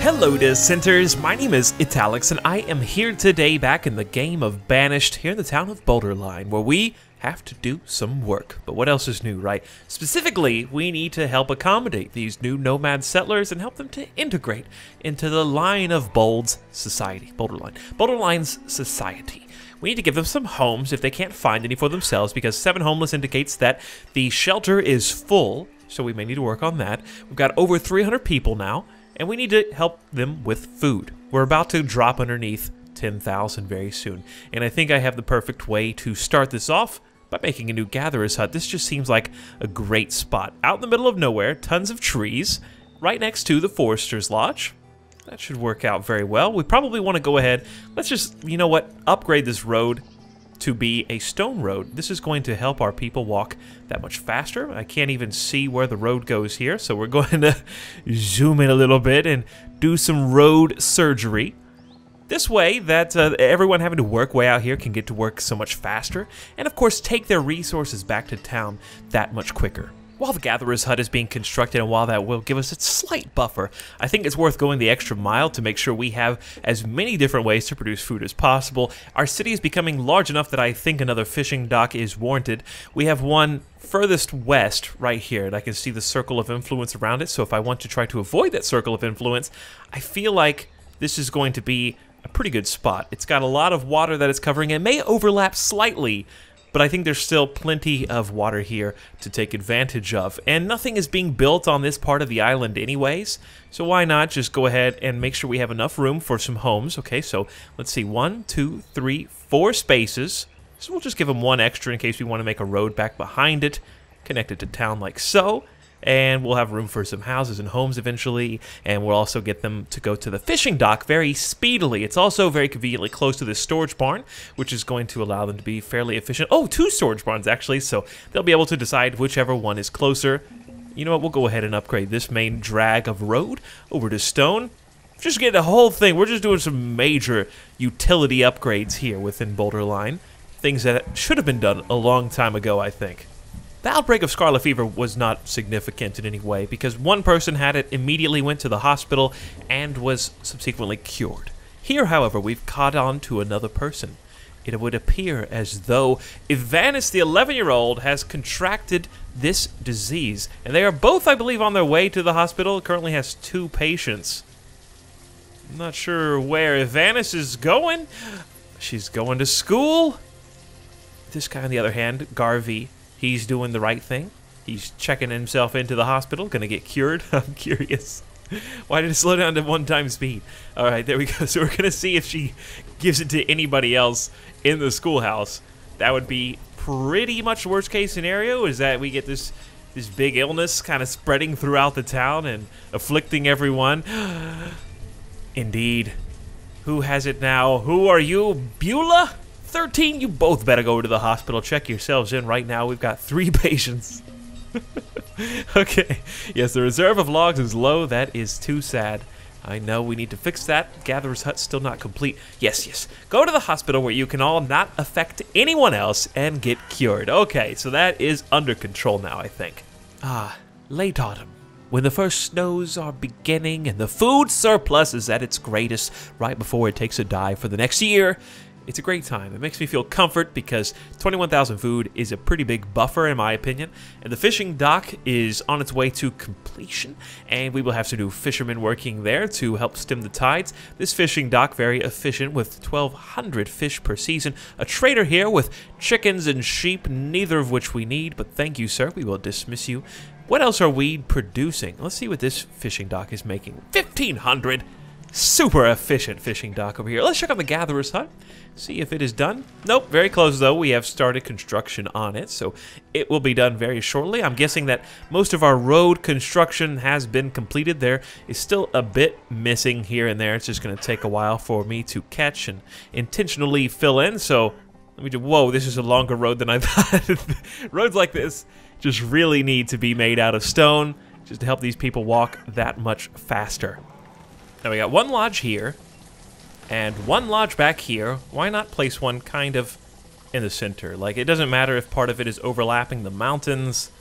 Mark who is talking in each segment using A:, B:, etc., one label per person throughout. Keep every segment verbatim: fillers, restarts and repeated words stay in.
A: Hello Dissenters, my name is Italics and I am here today back in the game of Banished here in the town of Boulderline, where we have to do some work. But what else is new, right? Specifically, we need to help accommodate these new nomad settlers and help them to integrate into the line of Bold's society. Boulderline. Boulderline's society. We need to give them some homes if they can't find any for themselves, because seven homeless indicates that the shelter is full, so we may need to work on that. We've got over three hundred people now, and we need to help them with food. We're about to drop underneath ten thousand very soon, and I think I have the perfect way to start this off by making a new gatherer's hut. This just seems like a great spot. Out in the middle of nowhere, tons of trees, right next to the Forester's Lodge. That should work out very well. We probably want to go ahead, let's just, you know what, upgrade this road to be a stone road. This is going to help our people walk that much faster. I can't even see where the road goes here, so we're going to zoom in a little bit and do some road surgery. This way that uh, everyone having to work way out here can get to work so much faster, and of course take their resources back to town that much quicker. While the Gatherer's Hut is being constructed, and while that will give us a slight buffer, I think it's worth going the extra mile to make sure we have as many different ways to produce food as possible. Our city is becoming large enough that I think another fishing dock is warranted. We have one furthest west right here, and I can see the circle of influence around it, so if I want to try to avoid that circle of influence, I feel like this is going to be a pretty good spot. It's got a lot of water that it's covering. It may overlap slightly, but I think there's still plenty of water here to take advantage of. And nothing is being built on this part of the island anyways, so why not just go ahead and make sure we have enough room for some homes. Okay, so let's see, one, two, three, four spaces. So we'll just give them one extra in case we want to make a road back behind it, connected to town like so. And we'll have room for some houses and homes eventually, and we'll also get them to go to the fishing dock very speedily. It's also very conveniently close to this storage barn, which is going to allow them to be fairly efficient. Oh, two storage barns actually, so they'll be able to decide whichever one is closer. You know what, we'll go ahead and upgrade this main drag of road over to stone. Just get the whole thing. We're just doing some major utility upgrades here within Boulderline. Things that should have been done a long time ago, I think. The outbreak of scarlet fever was not significant in any way because one person had it, immediately went to the hospital, and was subsequently cured. Here, however, we've caught on to another person. It would appear as though Vanished, the eleven-year-old, has contracted this disease, and they are both, I believe, on their way to the hospital. It currently has two patients. I'm not sure where Vanished is going. She's going to school. This guy, on the other hand, Garvey, he's doing the right thing. He's checking himself into the hospital, gonna get cured. I'm curious. Why did it slow down to one time speed? All right, there we go. So we're gonna see if she gives it to anybody else in the schoolhouse. That would be pretty much worst case scenario, is that we get this this big illness kind of spreading throughout the town and afflicting everyone. Indeed. Who has it now? Who are you, Beulah? thirteen, you both better go to the hospital. Check yourselves in right now. We've got three patients. Okay. Yes, the reserve of logs is low. That is too sad. I know we need to fix that. Gatherer's Hut's still not complete. Yes, yes. Go to the hospital where you can all not affect anyone else and get cured. Okay, so that is under control now, I think. Ah, late autumn. When the first snows are beginning and the food surplus is at its greatest right before it takes a dive for the next year. It's a great time. It makes me feel comfort because twenty-one thousand food is a pretty big buffer in my opinion. And the fishing dock is on its way to completion, and we will have some new fishermen working there to help stem the tides. This fishing dock, very efficient with twelve hundred fish per season. A trader here with chickens and sheep, neither of which we need, but thank you, sir. We will dismiss you. What else are we producing? Let's see what this fishing dock is making. fifteen hundred! Super efficient fishing dock over here. Let's check out the Gatherer's Hut, see if it is done. Nope, very close though. We have started construction on it, so it will be done very shortly. I'm guessing that most of our road construction has been completed. There is still a bit missing here and there. It's just going to take a while for me to catch and intentionally fill in, so let me do, whoa, this is a longer road than I thought. Roads like this just really need to be made out of stone just to help these people walk that much faster. Now we got one lodge here, and one lodge back here. Why not place one kind of in the center? Like, it doesn't matter if part of it is overlapping the mountains.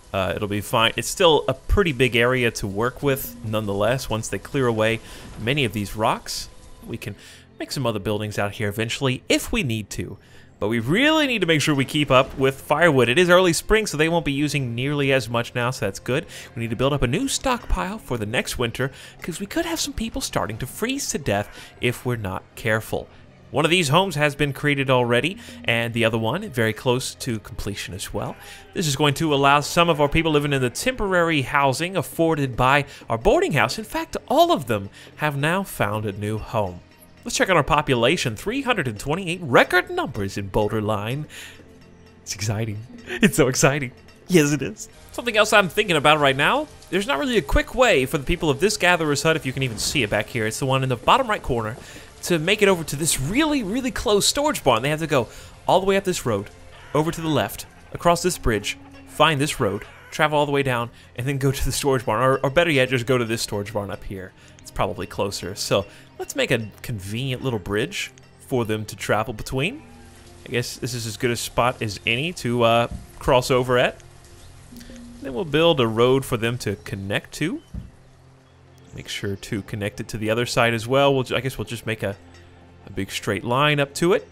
A: Uh, it'll be fine. It's still a pretty big area to work with, nonetheless. Once they clear away many of these rocks, we can make some other buildings out here eventually if we need to. But we really need to make sure we keep up with firewood. It is early spring, so they won't be using nearly as much now, so that's good. We need to build up a new stockpile for the next winter, because we could have some people starting to freeze to death if we're not careful. One of these homes has been created already, and the other one very close to completion as well. This is going to allow some of our people living in the temporary housing afforded by our boarding house. In fact, all of them have now found a new home. Let's check out our population. three hundred twenty-eight record numbers in Boulderline. It's exciting. It's so exciting. Yes, it is. Something else I'm thinking about right now. There's not really a quick way for the people of this gatherer's hut, if you can even see it back here. It's the one in the bottom right corner, to make it over to this really, really close storage barn. They have to go all the way up this road, over to the left, across this bridge, find this road, travel all the way down, and then go to the storage barn. Or, or better yet, just go to this storage barn up here. It's probably closer. So let's make a convenient little bridge for them to travel between. I guess this is as good a spot as any to uh, cross over at. Then we'll build a road for them to connect to. Make sure to connect it to the other side as well. We'll, I guess we'll just make a, a big straight line up to it.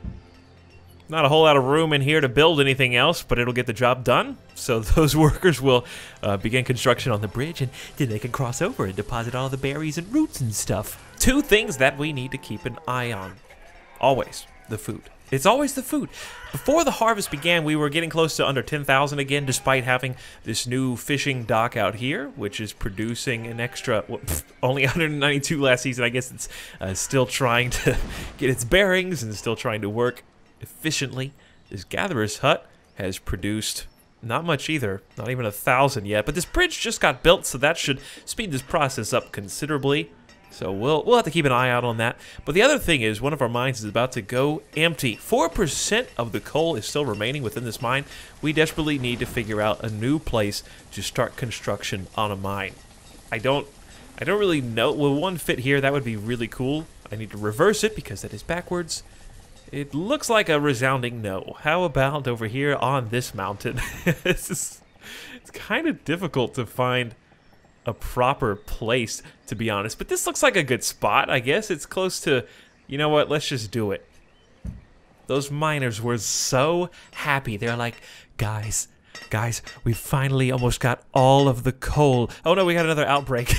A: Not a whole lot of room in here to build anything else, but it'll get the job done. So those workers will uh, begin construction on the bridge, and then they can cross over and deposit all the berries and roots and stuff. Two things that we need to keep an eye on. Always the food. It's always the food. Before the harvest began, we were getting close to under ten thousand again, despite having this new fishing dock out here, which is producing an extra, well, pff, only one hundred ninety-two last season. I guess it's uh, still trying to get its bearings and still trying to work efficiently. This gatherer's hut has produced not much either, not even a thousand yet, but this bridge just got built, so that should speed this process up considerably. So we'll we'll have to keep an eye out on that. But the other thing is, one of our mines is about to go empty. four percent of the coal is still remaining within this mine. We desperately need to figure out a new place to start construction on a mine. I don't I don't really know. Will one fit here? That would be really cool. I need to reverse it because that is backwards. It looks like a resounding no. How about over here on this mountain? This is, it's kind of difficult to find a proper place, to be honest. But this looks like a good spot, I guess. It's close to, you know what, let's just do it. Those miners were so happy. They're like, guys, guys, we finally almost got all of the coal. Oh no, we got another outbreak.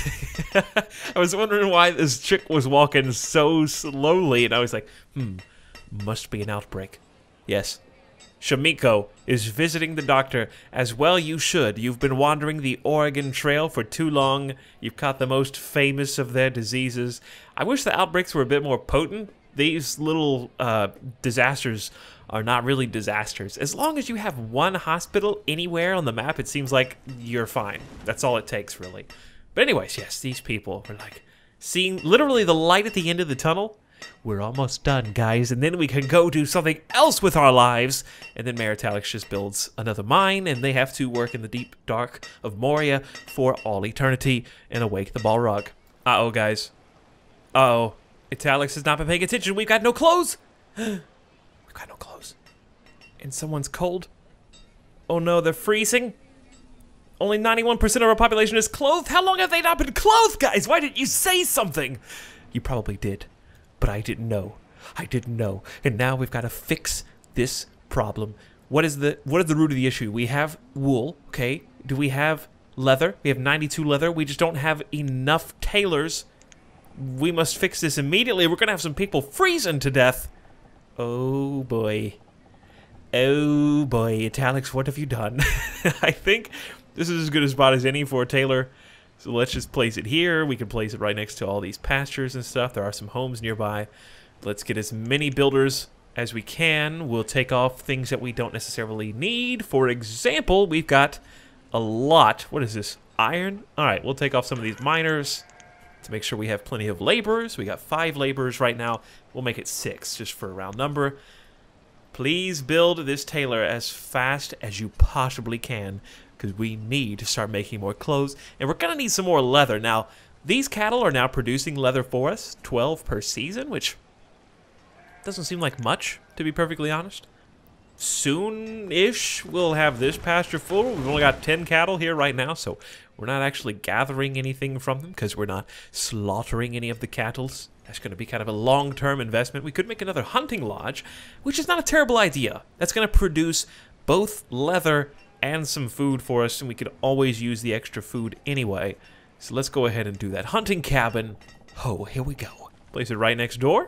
A: I was wondering why this chick was walking so slowly, and I was like, hmm, must be an outbreak. Yes. Shamiko is visiting the doctor, as well you should. You've been wandering the Oregon Trail for too long. You've caught the most famous of their diseases. I wish the outbreaks were a bit more potent. These little uh, disasters are not really disasters. As long as you have one hospital anywhere on the map, it seems like you're fine. That's all it takes, really. But anyways, yes, these people are like seeing literally the light at the end of the tunnel. We're almost done, guys, and then we can go do something else with our lives. And then Meritalex just builds another mine, and they have to work in the deep dark of Moria for all eternity and awake the Balrog. Uh-oh, guys. Uh-oh. Italix has not been paying attention. We've got no clothes. We've got no clothes. And someone's cold. Oh no, they're freezing. Only ninety-one percent of our population is clothed. How long have they not been clothed, guys? Why didn't you say something? You probably did. But I didn't know. I didn't know. And now we've got to fix this problem. What is the what is the root of the issue? We have wool, okay? Do we have leather? We have ninety-two leather. We just don't have enough tailors. We must fix this immediately. We're going to have some people freezing to death. Oh, boy. Oh, boy. Italix, what have you done? I think this is as good a spot as any for a tailor. So let's just place it here. We can place it right next to all these pastures and stuff. There are some homes nearby. Let's get as many builders as we can. We'll take off things that we don't necessarily need. For example, we've got a lot. What is this? Iron? All right, we'll take off some of these miners to make sure we have plenty of laborers. We got five laborers right now. We'll make it six just for a round number. Please build this tailor as fast as you possibly can, because we need to start making more clothes, and we're going to need some more leather. Now, these cattle are now producing leather for us, twelve per season, which doesn't seem like much, to be perfectly honest. soon-ish we'll have this pasture full. We've only got ten cattle here right now, so we're not actually gathering anything from them because we're not slaughtering any of the cattle. That's going to be kind of a long-term investment. We could make another hunting lodge, which is not a terrible idea. That's going to produce both leather and some food for us, and we could always use the extra food anyway. So let's go ahead and do that. Hunting cabin. Oh, here we go. Place it right next door.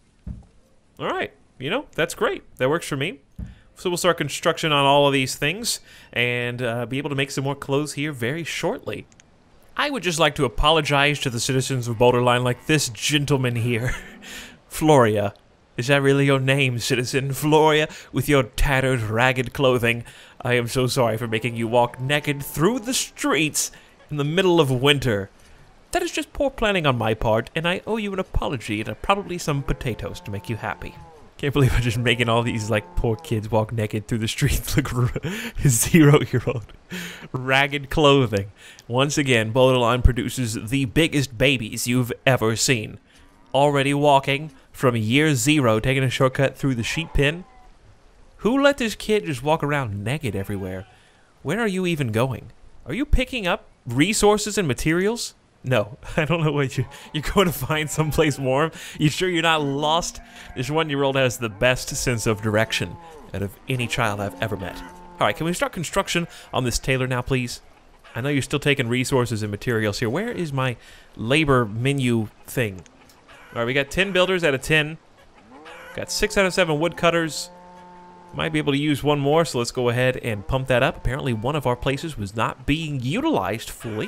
A: All right. You know, that's great. That works for me. So we'll start construction on all of these things and uh, be able to make some more clothes here very shortly. I would just like to apologize to the citizens of Boulderline, like this gentleman here. Floria. Is that really your name, citizen? Floria, with your tattered, ragged clothing. I am so sorry for making you walk naked through the streets in the middle of winter. That is just poor planning on my part, and I owe you an apology and uh, probably some potatoes to make you happy. Can't believe I'm just making all these, like, poor kids walk naked through the streets. Look, zero-year-old. Ragged clothing. Once again, Boulderline produces the biggest babies you've ever seen. Already walking from year zero, taking a shortcut through the sheep pen. Who let this kid just walk around naked everywhere? Where are you even going? Are you picking up resources and materials? No, I don't know what you, you're going to find someplace warm. You sure you're not lost? This one-year-old has the best sense of direction out of any child I've ever met. All right, can we start construction on this tailor now, please? I know you're still taking resources and materials here. Where is my labor menu thing? All right, we got ten builders out of ten. Got six out of seven woodcutters. Might be able to use one more, so let's go ahead and pump that up. Apparently, one of our places was not being utilized fully.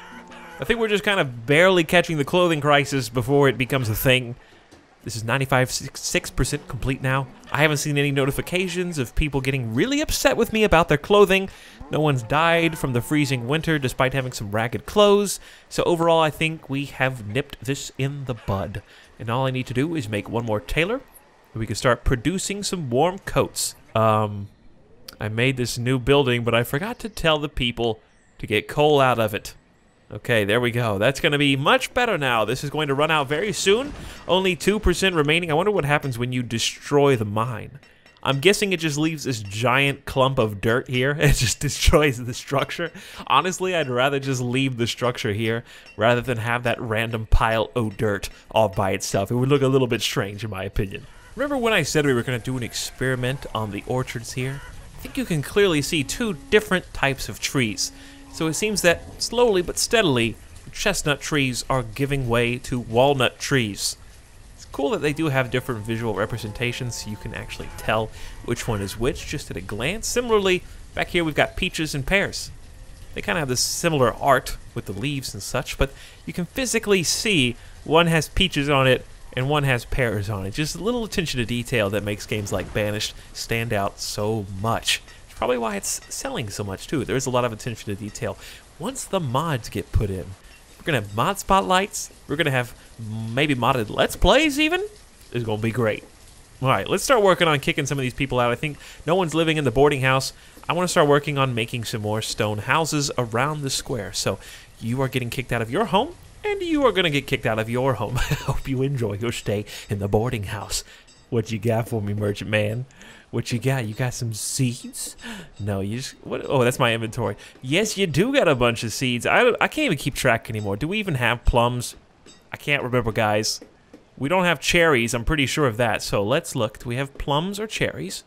A: I think we're just kind of barely catching the clothing crisis before it becomes a thing. This is ninety-five point six percent complete now. I haven't seen any notifications of people getting really upset with me about their clothing. No one's died from the freezing winter despite having some ragged clothes. So overall, I think we have nipped this in the bud. And all I need to do is make one more tailor, and we can start producing some warm coats. Um, I made this new building, but I forgot to tell the people to get coal out of it. Okay, there we go. That's going to be much better now. This is going to run out very soon. Only two percent remaining. I wonder what happens when you destroy the mine. I'm guessing it just leaves this giant clump of dirt here. It just destroys the structure. Honestly, I'd rather just leave the structure here rather than have that random pile of dirt all by itself. It would look a little bit strange in my opinion. Remember when I said we were going to do an experiment on the orchards here? I think you can clearly see two different types of trees. So it seems that slowly but steadily, chestnut trees are giving way to walnut trees. It's cool that they do have different visual representations so you can actually tell which one is which just at a glance. Similarly, back here we've got peaches and pears. They kind of have this similar art with the leaves and such, but you can physically see one has peaches on it and one has pears on it. Just a little attention to detail that makes games like Banished stand out so much. Probably why it's selling so much too. There's a lot of attention to detail. Once the mods get put in, we're gonna have mod spotlights. We're gonna have maybe modded let's plays even. It's gonna be great. All right, let's start working on kicking some of these people out. I think no one's living in the boarding house. I want to start working on making some more stone houses around the square. So you are getting kicked out of your home, and you are gonna get kicked out of your home. I hope you enjoy your stay in the boarding house. What you got for me, merchant man? What you got? You got some seeds? No, you just... What? Oh, that's my inventory. Yes, you do got a bunch of seeds. I, I can't even keep track anymore. Do we even have plums? I can't remember, guys. We don't have cherries. I'm pretty sure of that. So let's look. Do we have plums or cherries?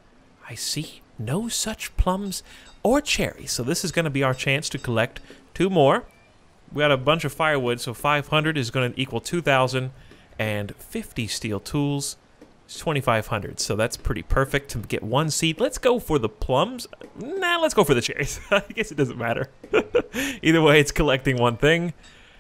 A: I see no such plums or cherries. So this is going to be our chance to collect two more. We got a bunch of firewood. So five hundred is going to equal two thousand and fifty steel tools. twenty-five hundred, so that's pretty perfect to get one seed. Let's go for the plums. Nah, let's go for the cherries. I guess it doesn't matter. Either way, it's collecting one thing,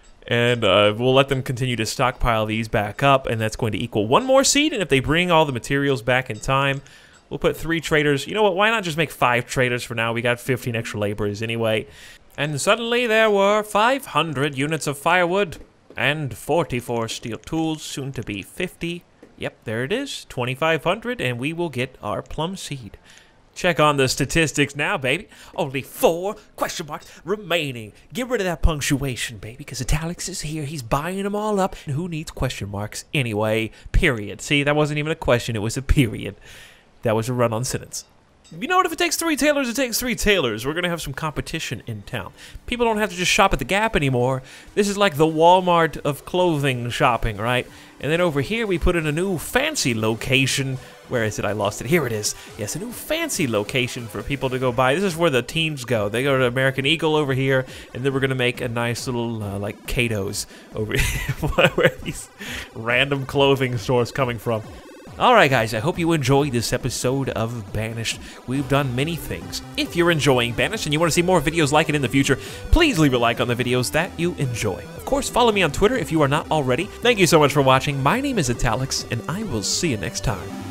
A: and uh, we'll let them continue to stockpile these back up, and that's going to equal one more seed, and if they bring all the materials back in time, we'll put three traders. You know what, why not just make five traders for now? We got fifteen extra laborers anyway. And suddenly there were five hundred units of firewood and forty-four steel tools, soon to be fifty. Yep, there it is, twenty-five hundred, and we will get our plum seed. Check on the statistics now, baby. Only four question marks remaining. Get rid of that punctuation, baby, because Italics is here. He's buying them all up. And who needs question marks anyway? Period. See, that wasn't even a question. It was a period. that was a run-on sentence. You know what? If it takes three tailors, it takes three tailors. We're going to have some competition in town. People don't have to just shop at the Gap anymore. This is like the Walmart of clothing shopping, right? And then over here, we put in a new fancy location. Where is it? I lost it. Here it is. Yes, a new fancy location for people to go buy. This is where the teens go. They go to American Eagle over here, and then we're going to make a nice little, uh, like, Cato's over here. Where are these random clothing stores coming from? Alright guys, I hope you enjoyed this episode of Banished. We've done many things. If you're enjoying Banished and you want to see more videos like it in the future, please leave a like on the videos that you enjoy. Of course, follow me on Twitter if you are not already. Thank you so much for watching. My name is Italics, and I will see you next time.